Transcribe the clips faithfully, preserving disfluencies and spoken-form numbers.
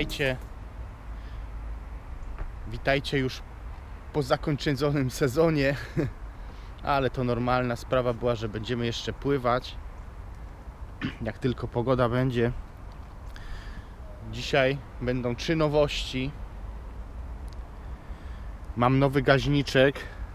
Witajcie. Witajcie już po zakończonym sezonie. Ale to normalna sprawa była, że będziemy jeszcze pływać. Jak tylko pogoda będzie. Dzisiaj będą trzy nowości. Mam nowy gaźniczek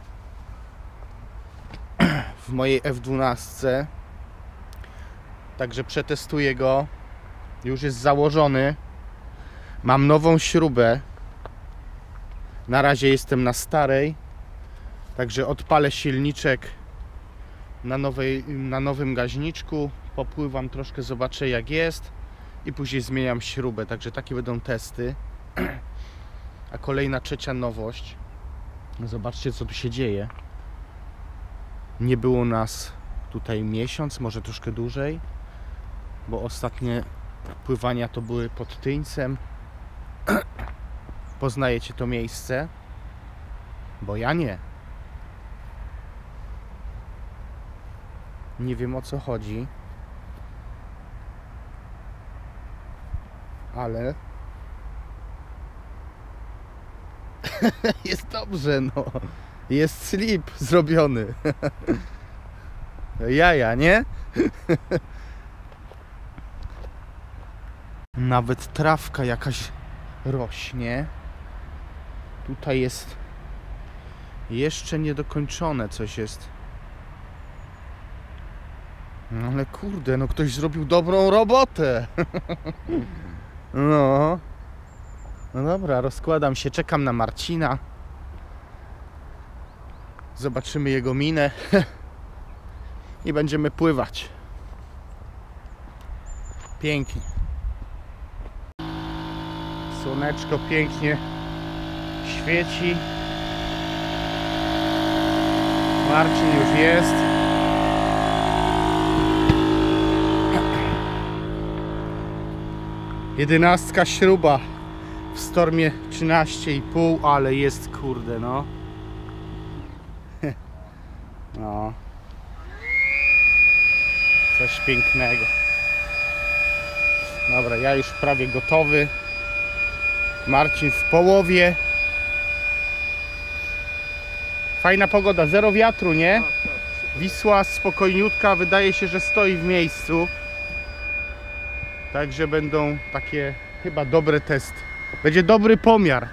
w mojej F dwanaście. Także przetestuję go. Już jest założony. Mam nową śrubę. Na razie jestem na starej. Także odpalę silniczek na, nowej, na nowym gaźniczku. Popływam troszkę, zobaczę jak jest. I później zmieniam śrubę. Także takie będą testy. A kolejna, trzecia nowość. Zobaczcie co tu się dzieje. Nie było nas tutaj miesiąc, może troszkę dłużej. Bo ostatnie pływania to były pod Tyńcem. Poznajecie to miejsce? Bo ja nie. Nie wiem o co chodzi. Ale jest dobrze, no. Jest slip zrobiony. Jaja, nie? Nawet trawka jakaś rośnie. Tutaj jest jeszcze niedokończone coś jest. No ale kurde, no ktoś zrobił dobrą robotę. No. No dobra, rozkładam się, czekam na Marcina. Zobaczymy jego minę. I będziemy pływać. Pięknie. Słoneczko pięknie świeci. Marcin już jest. Jedenastka śruba w Stormie trzynaście i pół, ale jest kurde no. No. Coś pięknego. Dobra, ja już prawie gotowy. Marcin w połowie. Fajna pogoda, zero wiatru, nie? Wisła spokojniutka, wydaje się, że stoi w miejscu. Także będą takie chyba dobre testy. Będzie dobry pomiar.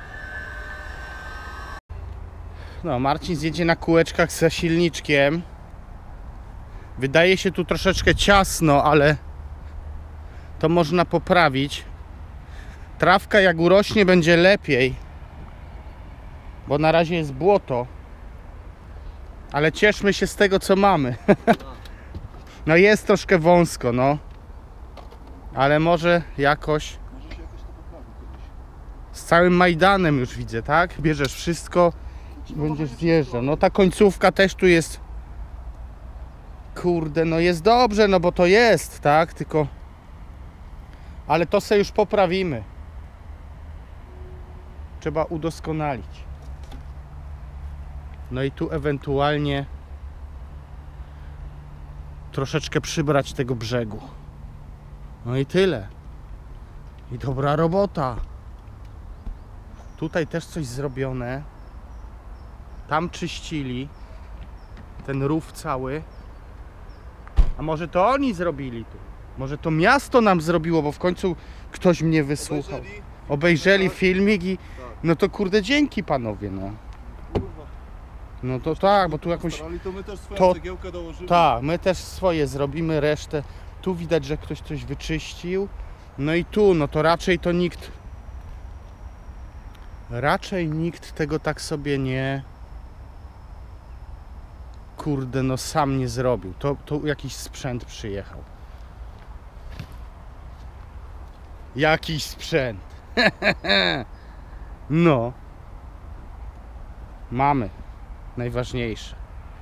No, Marcin zjedzie na kółeczkach ze silniczkiem. Wydaje się tu troszeczkę ciasno, ale to można poprawić. Trawka jak urośnie będzie lepiej, bo na razie jest błoto. Ale cieszmy się z tego co mamy. No jest troszkę wąsko, no. Ale może jakoś z całym Majdanem już widzę, tak? Bierzesz wszystko i będziesz zjeżdżał. No ta końcówka też tu jest. Kurde, no jest dobrze, no bo to jest, tak? Tylko ale to sobie już poprawimy. Trzeba udoskonalić. No i tu ewentualnie troszeczkę przybrać tego brzegu. No i tyle. I dobra robota. Tutaj też coś zrobione. Tam czyścili ten rów cały. A może to oni zrobili tu? Może to miasto nam zrobiło, bo w końcu ktoś mnie wysłuchał. Obejrzeli, Obejrzeli filmik i no to kurde dzięki panowie, no. No to tak, bo tu jakąś... To my też swoją to... cegiełkę dołożymy. Tak, my też swoje zrobimy, resztę. Tu widać, że ktoś coś wyczyścił. No i tu, no to raczej to nikt... Raczej nikt tego tak sobie nie... Kurde, no sam nie zrobił. To, to jakiś sprzęt przyjechał. Jakiś sprzęt. No. Mamy. Najważniejsze.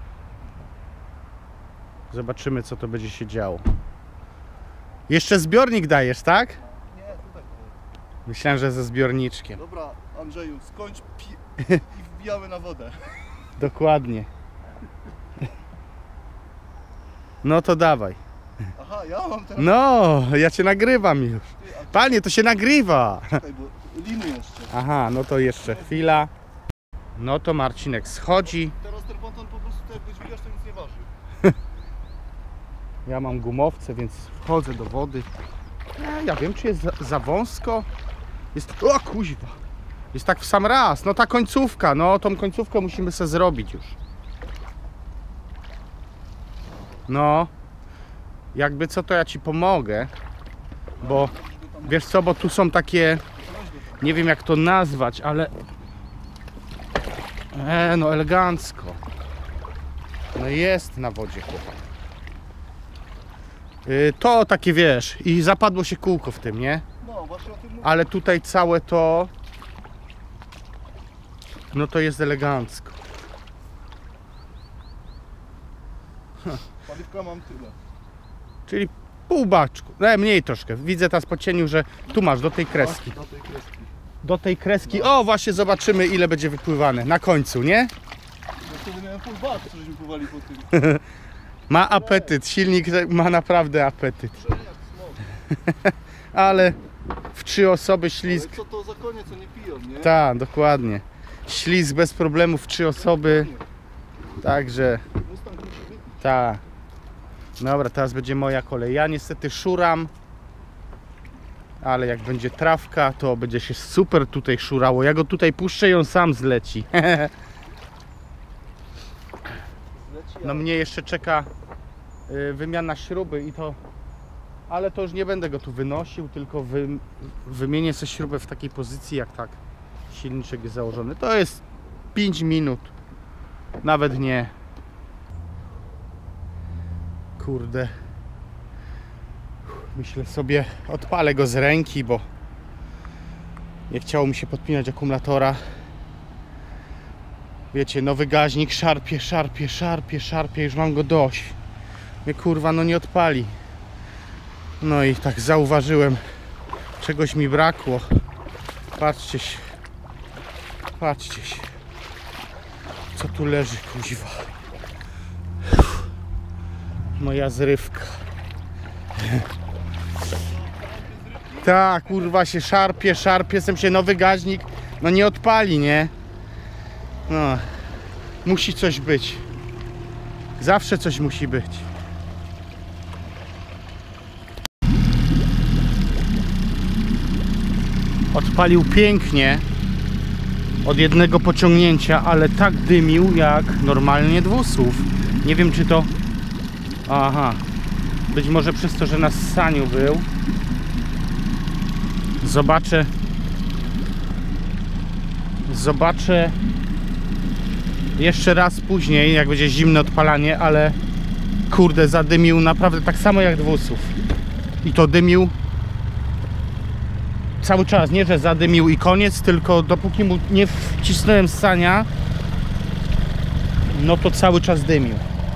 Zobaczymy co to będzie się działo. Jeszcze zbiornik dajesz, tak? Nie, tutaj. Myślałem, że ze zbiorniczkiem. Dobra, Andrzeju, skończ pi i wbijamy na wodę. Dokładnie. No to dawaj. Aha, ja mam teraz... No, ja cię nagrywam już. Panie, to się nagrywa. Czekaj, bo liny jeszcze. Aha, no to jeszcze chwila. No to Marcinek schodzi. Teraz ten ponton po prostu tak jak wydźwigasz, to nic nie waży. Ja mam gumowce, więc wchodzę do wody. Ja, ja wiem, czy jest za, za wąsko. Jest... O kuźwa. Jest tak w sam raz. No ta końcówka, no tą końcówkę musimy sobie zrobić już. No. Jakby co, to ja ci pomogę. Bo wiesz co, bo tu są takie... Nie wiem jak to nazwać, ale... E, no elegancko. No jest na wodzie chłopak. Yy, to takie wiesz, i zapadło się kółko w tym, nie? No, właśnie o tym mówię. Ale tutaj całe to... No to jest elegancko. Paliwka mam tyle. Czyli pół baczku, no mniej troszkę. Widzę teraz po cieniu, że tu masz do tej kreski. Do tej kreski. Do tej kreski, o właśnie zobaczymy ile będzie wypływane na końcu, nie? Ja wtedy miałem full back, co żeśmy pływali po tym. Ma apetyt, silnik ma naprawdę apetyt. Przejak, smok. Ale w trzy osoby Ale ślizg, co to za konie, co nie piją, nie? tak, dokładnie. Ślizg bez problemu w trzy osoby, także Mustang musi wypić. tak. Dobra, teraz będzie moja kolej. Ja niestety szuram, ale jak będzie trawka, to będzie się super tutaj szurało. Ja go tutaj puszczę i on sam zleci. Zleci, No mnie jeszcze czeka y, wymiana śruby i to... Ale to już nie będę go tu wynosił, tylko wy, wymienię sobie śrubę w takiej pozycji, jak tak silniczek jest założony. To jest pięć minut, nawet nie. Kurde. Myślę sobie, odpalę go z ręki, bo nie chciało mi się podpinać akumulatora. Wiecie, nowy gaźnik szarpie, szarpie, szarpie, szarpie, już mam go dość. Mnie kurwa no nie odpali. No i tak zauważyłem, czegoś mi brakło. Patrzcie się. Patrzcie się. Co tu leży, kuźwa. Moja zrywka. Tak, kurwa się szarpie, szarpie, sem się nowy gaźnik. No nie odpali, nie? No. Musi coś być. Zawsze coś musi być. Odpalił pięknie od jednego pociągnięcia, ale tak dymił jak normalnie dwusłów. Nie wiem czy to... Aha. Być może przez to, że na ssaniu był. Zobaczę. Zobaczę jeszcze raz później, jak będzie zimne odpalanie, ale kurde, zadymił naprawdę tak samo jak dwusłów. I to dymił cały czas, nie że zadymił i koniec, tylko dopóki mu nie wcisnąłem ssania, no to cały czas dymił.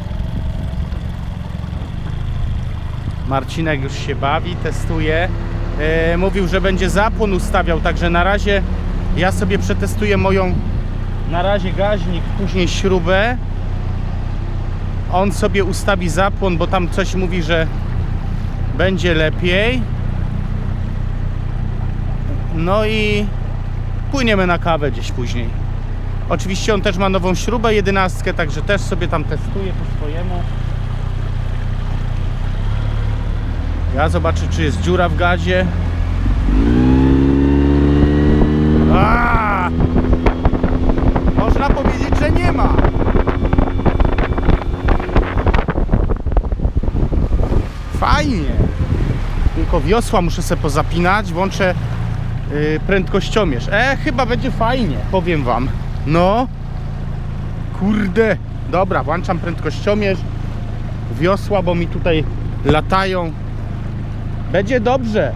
Marcinek już się bawi, testuje. E, mówił, że będzie zapłon ustawiał, także na razie ja sobie przetestuję moją, na razie gaźnik, później śrubę. On sobie ustawi zapłon, bo tam coś mówi, że będzie lepiej. No i płyniemy na kawę gdzieś później. Oczywiście on też ma nową śrubę, jedenastkę, także też sobie tam testuje po swojemu. Ja zobaczę, czy jest dziura w gazie. Aaaa! Można powiedzieć, że nie ma. Fajnie. Tylko wiosła muszę sobie pozapinać. Włączę yy, prędkościomierz. E, chyba będzie fajnie, powiem wam. No. Kurde. Dobra, włączam prędkościomierz. Wiosła, bo mi tutaj latają. Będzie dobrze.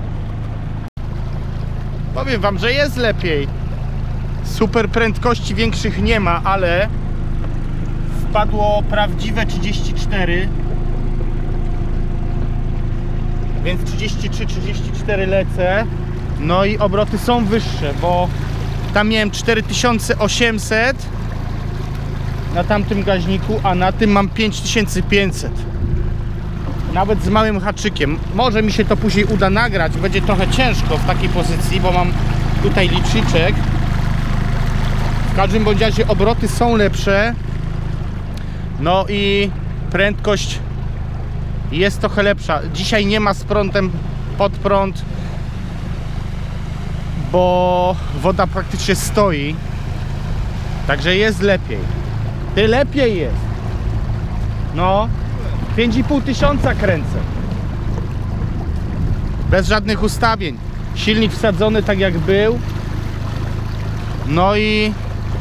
Powiem wam, że jest lepiej. Super prędkości większych nie ma, ale wpadło prawdziwe trzydzieści cztery. Więc trzydzieści trzy trzydzieści cztery lecę. No i obroty są wyższe, bo tam miałem cztery tysiące osiemset na tamtym gaźniku, a na tym mam pięć tysięcy pięćset. Nawet z małym haczykiem. Może mi się to później uda nagrać. Będzie trochę ciężko w takiej pozycji, bo mam tutaj liczniczek. W każdym bądź razie obroty są lepsze. No i prędkość jest trochę lepsza. Dzisiaj nie ma z prądem pod prąd, bo woda praktycznie stoi. Także jest lepiej. Ty lepiej jest. No, pięć i pół tysiąca kręcę. Bez żadnych ustawień. Silnik wsadzony tak jak był. No i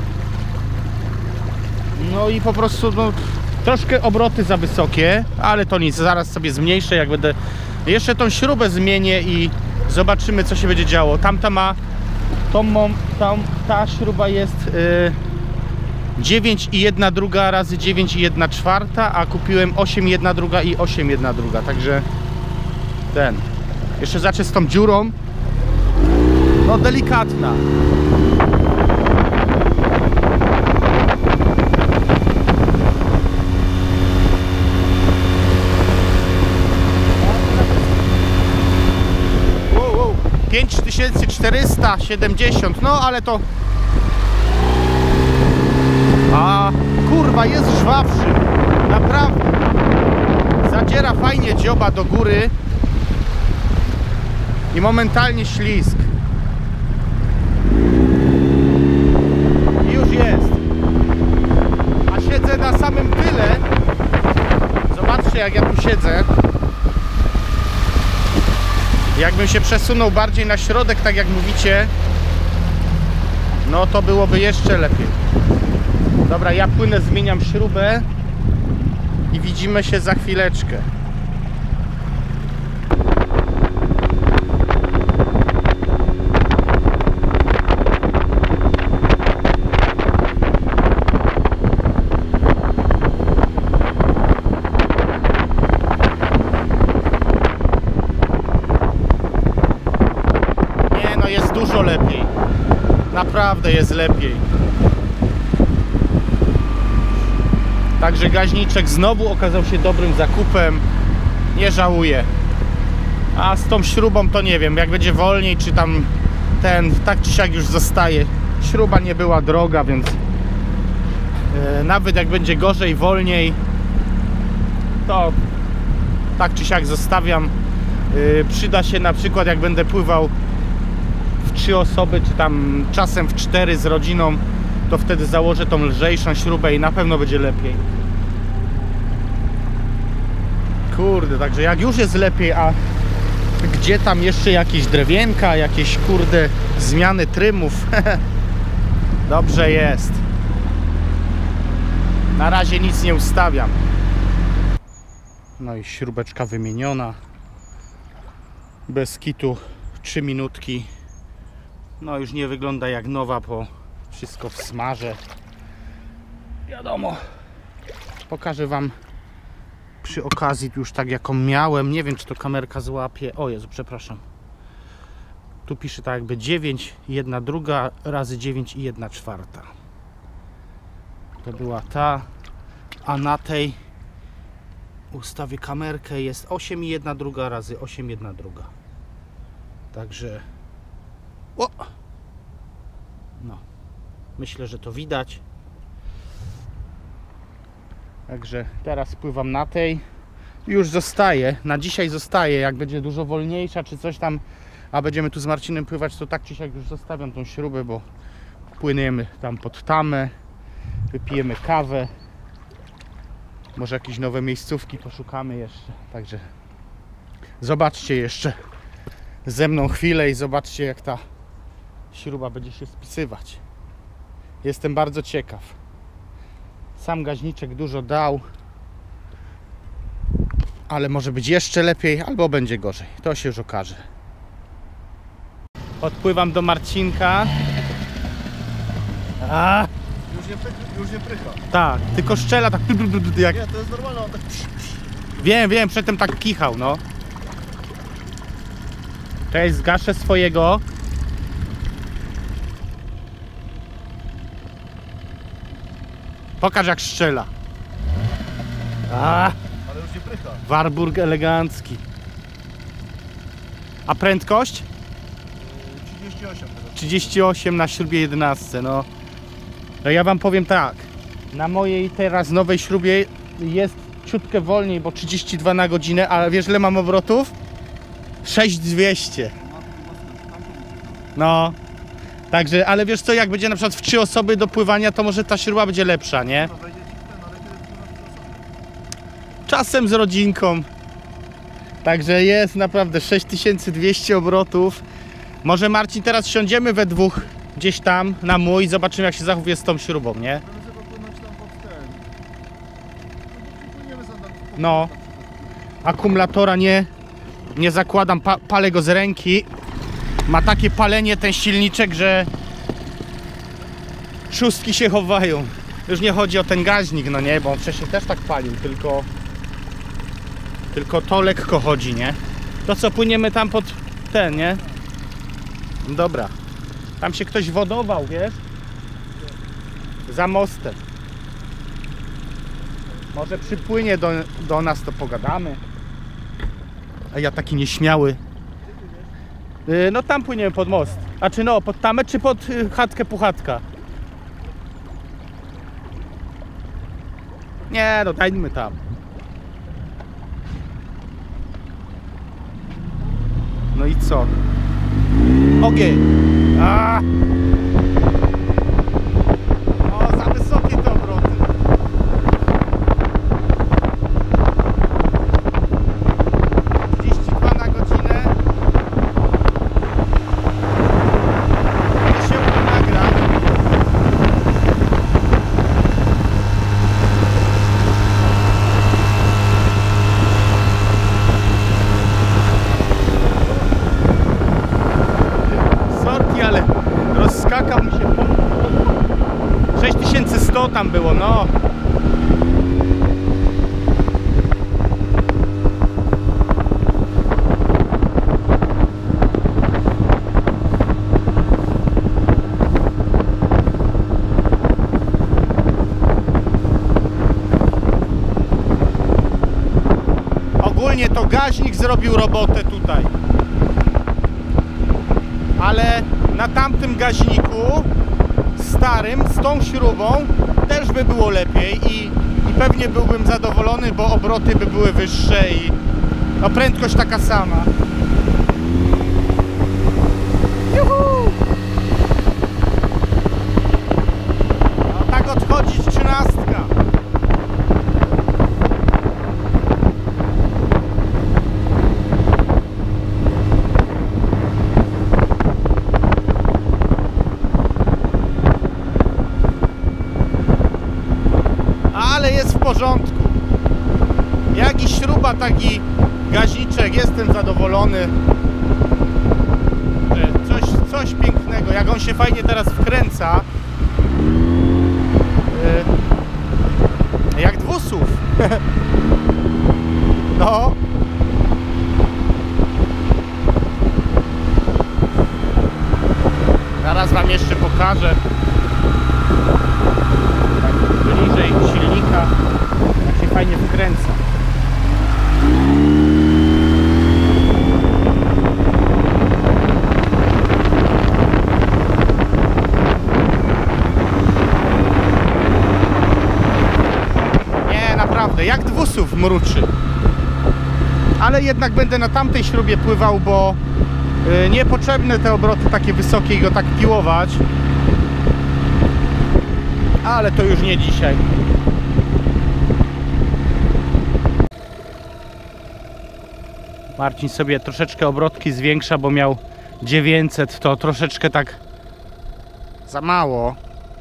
No i po prostu no, troszkę obroty za wysokie, ale to nic, zaraz sobie zmniejszę, jak będę jeszcze tą śrubę zmienię i zobaczymy, co się będzie działo. Tamta ma tą, tam, ta śruba jest yy, dziewięć i jedna druga razy dziewięć i jedna czwarta, a kupiłem osiem i jedna druga i osiem i jedna druga, także ten. Jeszcze zacznę z tą dziurą. No delikatna. pięć tysięcy czterysta siedemdziesiąt, no ale to... A kurwa, jest żwawszy. Naprawdę. Zadziera fajnie dzioba do góry. I momentalnie ślizg. I już jest. A siedzę na samym tyle. Zobaczcie, jak ja tu siedzę. Jakbym się przesunął bardziej na środek, tak jak mówicie, no to byłoby jeszcze lepiej. Dobra, ja płynę, zmieniam śrubę i widzimy się za chwileczkę. Dużo lepiej. Naprawdę jest lepiej. Także gaźniczek znowu okazał się dobrym zakupem. Nie żałuję. A z tą śrubą to nie wiem, jak będzie wolniej, czy tam ten, tak czy siak już zostaje. Śruba nie była droga, więc yy, nawet jak będzie gorzej, wolniej, to tak czy siak zostawiam. Yy, przyda się na przykład, jak będę pływał trzy osoby, czy tam czasem w cztery z rodziną, to wtedy założę tą lżejszą śrubę i na pewno będzie lepiej. Kurde, także jak już jest lepiej, a gdzie tam jeszcze jakieś drewienka, jakieś kurde zmiany trymów. Dobrze jest. Na razie nic nie ustawiam. No i śrubeczka wymieniona. Bez kitu trzy minutki. No już nie wygląda jak nowa, bo wszystko w smarze. Wiadomo. Pokażę wam przy okazji już tak jaką miałem. Nie wiem, czy to kamerka złapie. O Jezu, przepraszam. Tu pisze tak jakby dziewięć i jedna druga razy dziewięć i jedna czwarta. To była ta. A na tej ustawię kamerkę, jest osiem i jedna druga razy osiem i jedna druga. Także o! No, myślę, że to widać. Także teraz pływam na tej. Już zostaje, na dzisiaj zostaje. Jak będzie dużo wolniejsza czy coś tam, a będziemy tu z Marcinem pływać, to tak czy siak już zostawiam tą śrubę, bo płyniemy tam pod tamę, wypijemy kawę, może jakieś nowe miejscówki poszukamy jeszcze. Także zobaczcie jeszcze ze mną chwilę i zobaczcie, jak ta śruba będzie się spisywać. Jestem bardzo ciekaw. Sam gaźniczek dużo dał, ale może być jeszcze lepiej, albo będzie gorzej. To się już okaże. Odpływam do Marcinka. A, Już nie, pych, już nie prycha. tak, tylko szczela tak jak... Nie, to jest normalne, on tak... Wiem, wiem, przedtem tak kichał, no. Cześć, zgaszę swojego. Pokaż, jak strzela. A, Ale już już nie prycha. Warburg elegancki. A prędkość? trzydzieści osiem teraz. trzydzieści osiem na śrubie jedenaście. No. No ja wam powiem tak. Na mojej teraz nowej śrubie jest ciutkę wolniej, bo trzydzieści dwa na godzinę, ale wiesz ile mam obrotów? sześć tysięcy dwieście. No. Także, ale wiesz co, jak będzie na przykład w trzy osoby do pływania, to może ta śruba będzie lepsza, nie? To wejdzie ci w ten, ale kiedy wpływa w Czasem z rodzinką. Także jest naprawdę sześć tysięcy dwieście obrotów. Może Marcin teraz siądziemy we dwóch gdzieś tam na mój i zobaczymy jak się zachowuje z tą śrubą, nie? Ale trzeba płynąć tam pod ten. No bo płyniemy za nami. No. Akumulatora nie, nie zakładam, pa, palę go z ręki. Ma takie palenie ten silniczek, że szóstki się chowają. Już nie chodzi o ten gaźnik, no nie, bo on wcześniej też tak palił, tylko tylko to lekko chodzi, nie? To co, płyniemy tam pod ten, nie? Dobra. Tam się ktoś wodował, wiesz? Za mostem. Może przypłynie do, do nas, to pogadamy. A ja taki nieśmiały. Yy, no tam płyniemy pod most. A czy no, pod tamę, czy pod y, chatkę puchatka? Nie, no dajmy tam. No i co? Ogień! A! O, za wysokie te obroty. trzydzieści dwa na godzinę. To się nagra. Sorki, ale rozskakał mi się. sześć tysięcy sto tam było, no. Ogólnie to gaźnik zrobił robotę tutaj. Ale na tamtym gaźniku starym z tą śrubą też by było lepiej i, i pewnie byłbym zadowolony, bo obroty by były wyższe i no, prędkość taka sama. Juhu! No, tak odchodzi trzynastka. Ale jest w porządku. Jak i śruba, tak i gaźniczek. Jestem zadowolony. Że coś, coś pięknego. Jak on się fajnie teraz wkręca. Yy, jak dwusów. No. Zaraz wam jeszcze pokażę. Bliżej silnika, jak się fajnie wkręca. Nie, naprawdę, jak dwusów mruczy. Ale jednak będę na tamtej śrubie pływał, bo yy, niepotrzebne te obroty takie wysokie i go tak piłować. Ale to już nie dzisiaj. Marcin sobie troszeczkę obrotki zwiększa, bo miał dziewięćset, to troszeczkę tak za mało.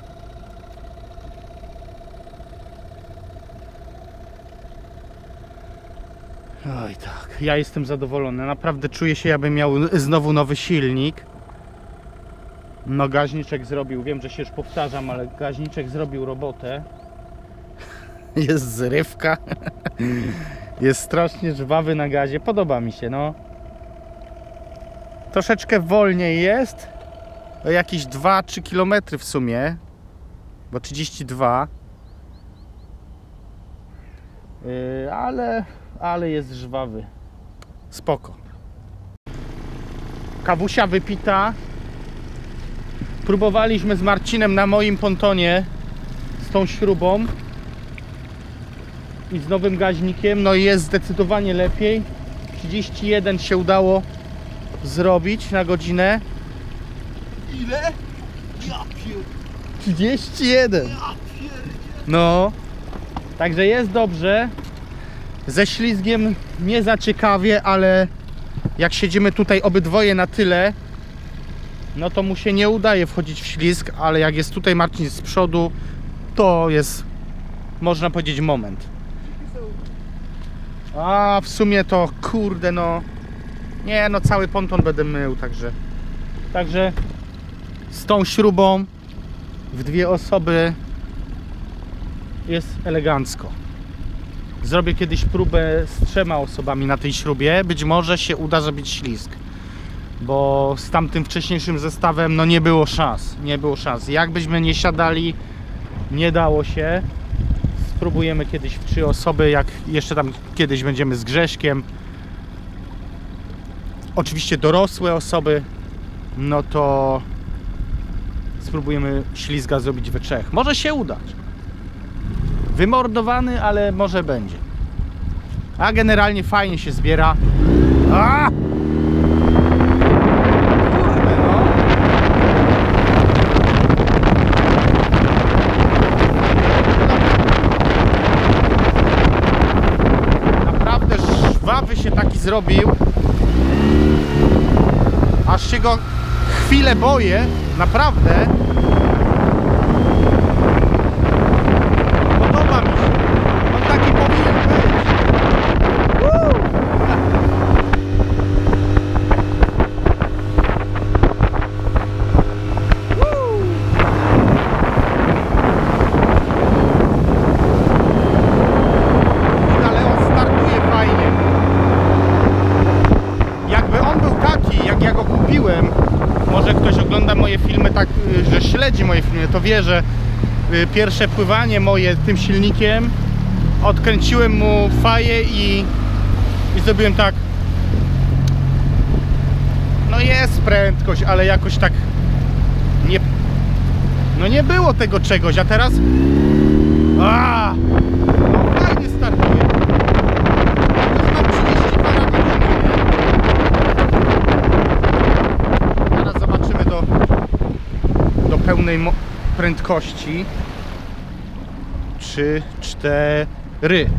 Oj tak, ja jestem zadowolony. Naprawdę czuję się, jakbym miał znowu nowy silnik. No gaźniczek zrobił, wiem, że się już powtarzam, ale gaźniczek zrobił robotę. Jest zrywka. Jest strasznie żwawy na gazie, podoba mi się, no. Troszeczkę wolniej jest. O jakieś dwa trzy kilometry w sumie. Bo trzydzieści dwa. Yy, ale, ale jest żwawy. Spoko. Kawusia wypita. Próbowaliśmy z Marcinem na moim pontonie z tą śrubą i z nowym gaźnikiem. No i jest zdecydowanie lepiej. trzydzieści jeden się udało zrobić na godzinę. Ile? Ja pier... trzydzieści jeden. Ja pierdzie... No. Także jest dobrze. Ze ślizgiem nie za ciekawie, ale jak siedzimy tutaj obydwoje na tyle, no to mu się nie udaje wchodzić w ślizg, ale jak jest tutaj Marcin z przodu, to jest, można powiedzieć, moment. A w sumie to kurde no nie no cały ponton będę mył, także także z tą śrubą w dwie osoby jest elegancko. Zrobię kiedyś próbę z trzema osobami na tej śrubie, być może się uda zrobić ślizg, bo z tamtym wcześniejszym zestawem no nie było szans, nie było szans. Jakbyśmy nie siadali, nie dało się. Spróbujemy kiedyś w trzy osoby, jak jeszcze tam kiedyś będziemy z Grześkiem. Oczywiście dorosłe osoby, no to spróbujemy ślizga zrobić we trzech. Może się udać. Wymordowany, ale może będzie. A generalnie fajnie się zbiera. A! Kurde no. Naprawdę żwawy się taki zrobił. Aż się go chwilę boję. Naprawdę. Podoba mi się. On taki powinien być. Woo! Woo! Ale on startuje fajnie. Jakby on był taki, jak ja go kupiłem, może ktoś ogląda moje filmy tak, że śledzi moje filmy, to wie, że pierwsze pływanie moje tym silnikiem odkręciłem mu faję i, i zrobiłem tak. No jest prędkość, ale jakoś tak nie, no nie było tego czegoś, a teraz a, no fajnie startuje. Już mam trzydzieści dwa na godzinę, nie? Teraz zobaczymy do, do pełnej prędkości. Trzy, cztery.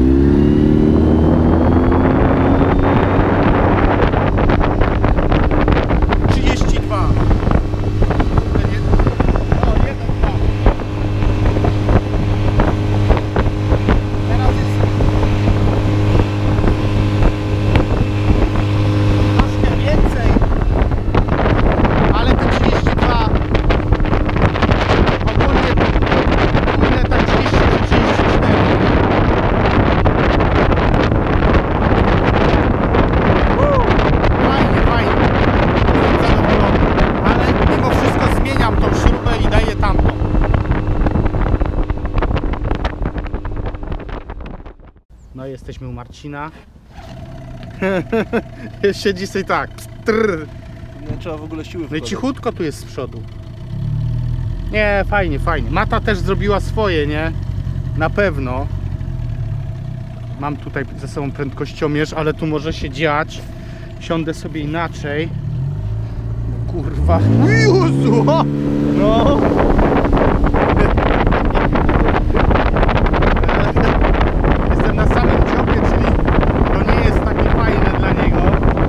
Trzydzieści dwa. O, jeden, dwa. Teraz jest troszkę więcej, ale te trzydzieści dwa ogólnie ogólnie tak trzydzieści trzy, trzydzieści cztery. Uuu, fajnie, fajnie. Jestem zadowolony. Ale mimo wszystko zmieniam tą śrubę i daję tamtą. No i jesteśmy u Marcina. Siedzi sobie tak. Trrr. Nie trzeba w ogóle siły No i wkładać. cichutko tu jest z przodu. Nie, fajnie, fajnie. Mata też zrobiła swoje, nie? Na pewno. Mam tutaj ze sobą prędkościomierz, ale tu może się dziać. Siądę sobie inaczej. No, kurwa. Jezu! No! Jestem na samym dziobie, czyli to nie jest takie fajne dla niego.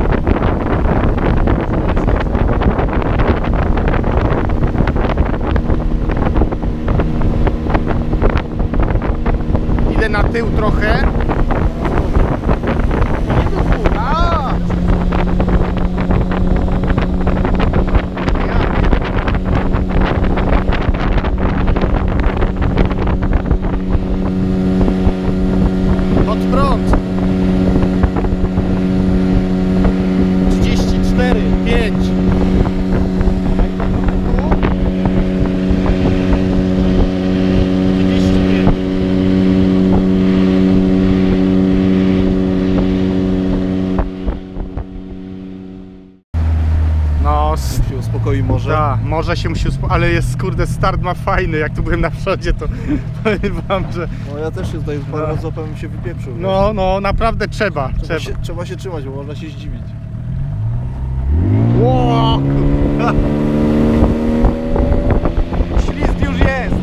Idę na tył trochę. A! Pod prąd. trzydzieści cztery, pięć. trzydzieści pięć. Może się musi uspo... ale jest, kurde, start ma fajny, jak tu byłem na przodzie, to powiem wam, że No ja też się tutaj parę razy złapałem i się wypieprzył. no, no, naprawdę trzeba, Trzeba trzeba. się, trzeba się trzymać, bo można się zdziwić. Ło, kurwa. Ślizg już jest.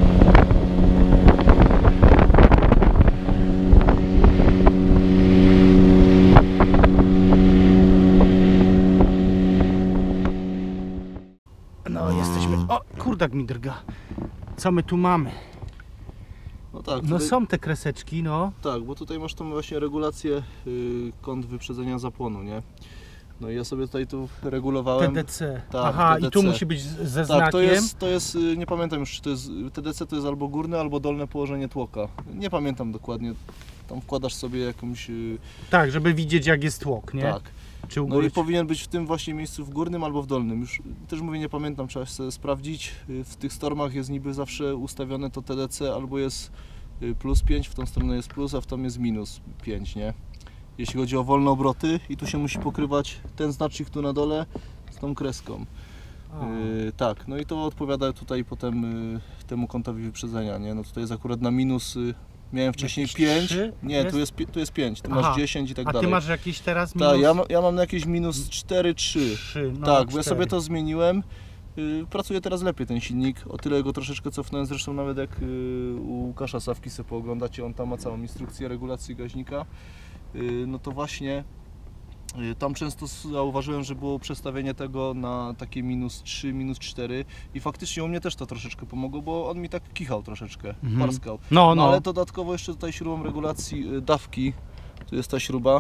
No, jesteśmy... O, kurdak mi drga. Co my tu mamy? No tak, No tutaj, są te kreseczki, no. tak, bo tutaj masz tą właśnie regulację y, kąt wyprzedzenia zapłonu, nie? No i ja sobie tutaj tu regulowałem. T D C. Tak, Aha, T D C. i tu musi być z- ze Tak, znakiem. to jest, to jest, y, nie pamiętam już, czy to jest, T D C to jest albo górne, albo dolne położenie tłoka. Nie pamiętam dokładnie. Tam wkładasz sobie jakąś... y, Tak, żeby widzieć jak jest tłok, nie? Tak. Czy u No góry, i powinien być w tym właśnie miejscu w górnym albo w dolnym. Już też mówię, nie pamiętam, trzeba sobie sprawdzić. Y, W tych stormach jest niby zawsze ustawione to T D C, albo jest y, plus pięć, w tą stronę jest plus, a w tą jest minus pięć, nie? Jeśli chodzi o wolne obroty i tu się musi pokrywać ten znacznik tu na dole z tą kreską. A. Y, tak, no i to odpowiada tutaj potem y, temu kątowi wyprzedzenia, nie? No tutaj jest akurat na minus, y, miałem wcześniej Jakieś pięć, trzy nie, jest? tu jest, pi- tu jest pięć, tu Aha. masz dziesięć i tak A dalej. ty masz jakieś teraz minus Tak, ja, ma, ja mam na jakieś minus cztery, trzy. trzy, no, tak, bo ja cztery. sobie to zmieniłem. Yy, pracuje teraz lepiej ten silnik. O tyle go troszeczkę cofnąłem, zresztą nawet jak yy, u Łukasza Sawki sobie pooglądacie, on tam ma całą instrukcję regulacji gaźnika. Yy, no to właśnie yy, tam często zauważyłem, że było przestawienie tego na takie minus trzy, minus cztery i faktycznie u mnie też to troszeczkę pomogło, bo on mi tak kichał troszeczkę, Mhm. parskał. No, No, no. ale dodatkowo jeszcze tutaj śrubą regulacji yy, dawki, tu jest ta śruba.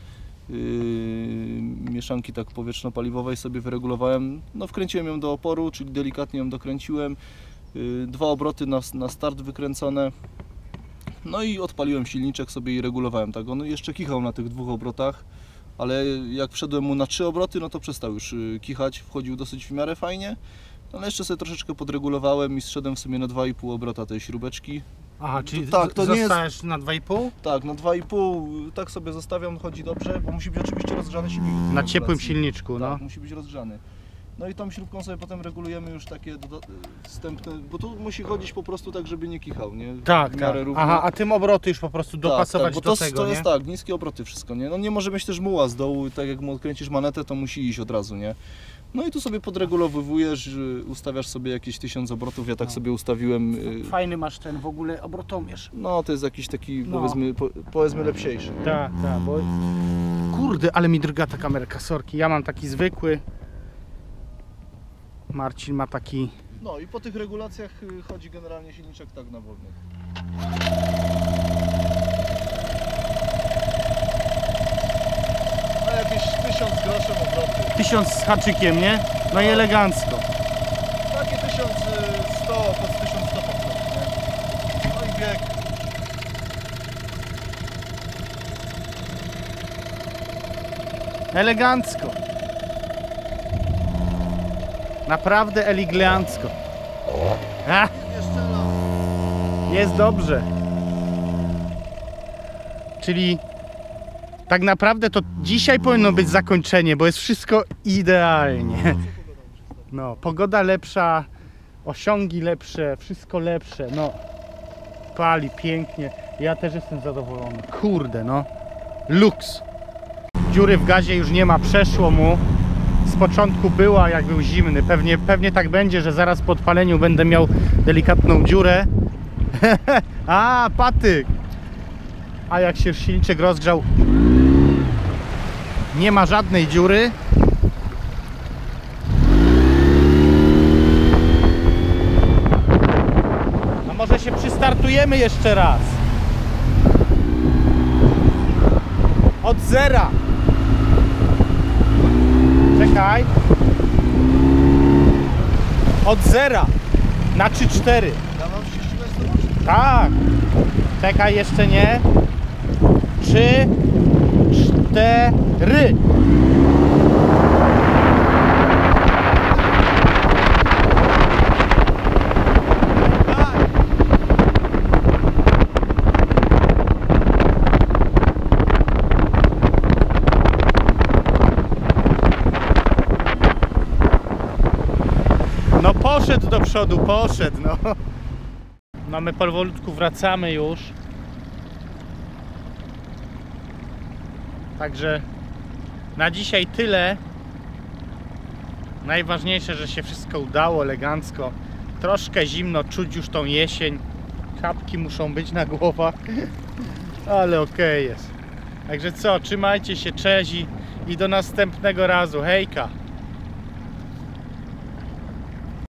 Yy, mieszanki tak powietrzno-paliwowej sobie wyregulowałem. No wkręciłem ją do oporu, czyli delikatnie ją dokręciłem. Yy, dwa obroty na, na start wykręcone. No i odpaliłem silniczek sobie i regulowałem tak. On jeszcze kichał na tych dwóch obrotach, ale jak wszedłem mu na trzy obroty, no to przestał już yy, kichać, wchodził dosyć w miarę fajnie. Ale jeszcze sobie troszeczkę podregulowałem i zszedłem w sumie na dwa i pół obrota tej śrubeczki. Aha, czyli tak, to z- nie jest- zostajesz na dwa i pół? Tak, na dwa i pół tak sobie zostawiam, chodzi dobrze, bo musi być oczywiście rozgrzany silnik. w Na tej ciepłym regulacji. silniczku, no. Tak, musi być rozgrzany. No i tą śrubką sobie potem regulujemy już takie doda- wstępne, bo tu musi chodzić po prostu tak, żeby nie kichał, nie? Tak, w tak. miarę równo. Aha, a tym obroty już po prostu Tak, dopasować tak, bo do to, tego, to nie? jest tak, niskie obroty wszystko, nie? No nie może mieć też muła z dołu, tak jak mu odkręcisz manetę, to musi iść od razu, nie? No i tu sobie podregulowujesz, y, ustawiasz sobie jakieś tysiąc obrotów, ja tak No. sobie ustawiłem. y, Fajny masz ten w ogóle obrotomierz. No to jest jakiś taki, No. powiedzmy, po, powiedzmy lepsiejszy. Tak, tak, bo... Kurde, ale mi drga ta kamerka, sorki. Ja mam taki zwykły. Marcin ma taki... No i po tych regulacjach y, chodzi generalnie silniczek tak na wolno. No jakieś tysiąc groszy obroty. Tysiąc z haczykiem, nie? No i elegancko. Takie tysiąc sto, pod tysiąc sto podchodzi, nie? No i bieg. Elegancko. Naprawdę elegancko. A, Nie strzela. jest dobrze. Czyli tak naprawdę to dzisiaj powinno być zakończenie, bo jest wszystko idealnie. No, pogoda lepsza, osiągi lepsze, wszystko lepsze. No, pali pięknie. Ja też jestem zadowolony. Kurde, no. Luks. Dziury w gazie już nie ma, przeszło mu. Z początku była, jak był zimny. Pewnie, pewnie tak będzie, że zaraz po odpaleniu będę miał delikatną dziurę. A, patyk! A jak się silniczek rozgrzał, nie ma żadnej dziury. A może się przystartujemy jeszcze raz? Od zera. Czekaj. Od zera. Na trzy cztery. Ja mam ściśle znowu. Tak. Czekaj, jeszcze nie. Trzy, cztery. do przodu poszedł, no. No my powolutku wracamy już. Także na dzisiaj tyle. Najważniejsze, że się wszystko udało elegancko. Troszkę zimno, czuć już tą jesień. Czapki muszą być na głowach. Ale okej jest. Także co, trzymajcie się, cześć i, i do następnego razu. Hejka!